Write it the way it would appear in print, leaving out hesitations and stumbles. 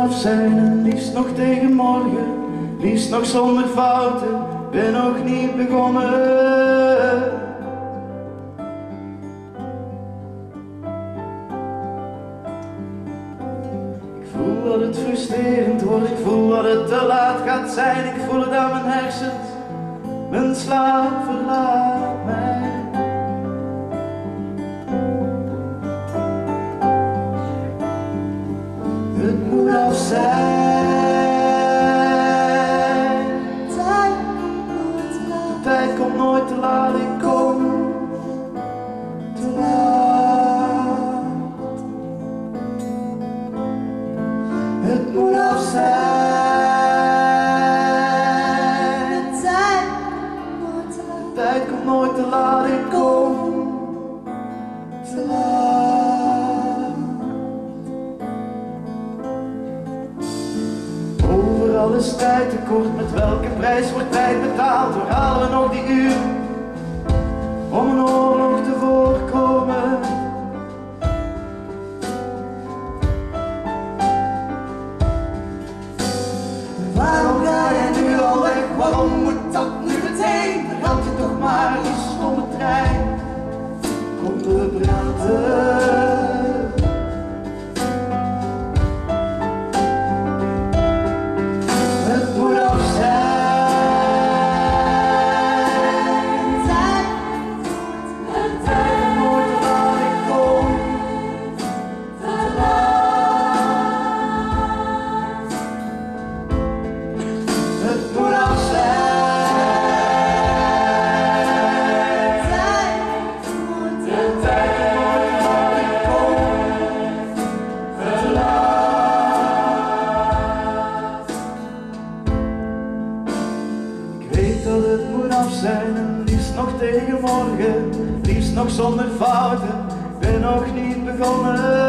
af zijn en liefst nog tegen morgen, liefst nog zonder fouten, ben nog niet begonnen. Ik voel dat het frustrerend wordt, ik voel dat het te laat gaat zijn, ik voel het aan mijn hersens, mijn slaap verlaat mij. Het moet af zijn. Tijd komt nooit te laat, ik kom te laat. Het moet af zijn. Tijd komt nooit te laat, ik kom te laat. Overal is tijd tekort, met welke prijs wordt tijd betaald? Waar halen we nog die uur om een oorlog te voorkomen? Waarom ga jij nu al weg? Waarom moet dat nu meteen? Vergat je toch maar die stomme trein. Kom we praten. Het moet af zijn. Dat het moet af zijn en liefst nog tegen morgen, liefst nog zonder fouten, ben nog niet begonnen.